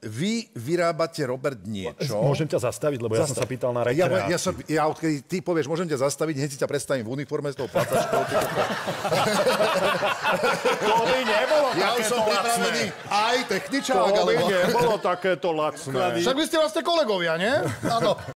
vy vyrábate, Robert, niečo... Môžem ťa zastaviť, lebo ja som sa pýtal na rekreáciu. Ja odkedy ty povieš, môžem ťa zastaviť, hneď si ťa predstavím v uniforme s tou placačkou. To by nebolo Ja už takéto som lacné. pripravený aj techničák, To by alebo... nebolo takéto lacné. Však vy ste vlastne kolegovia, nie? Áno.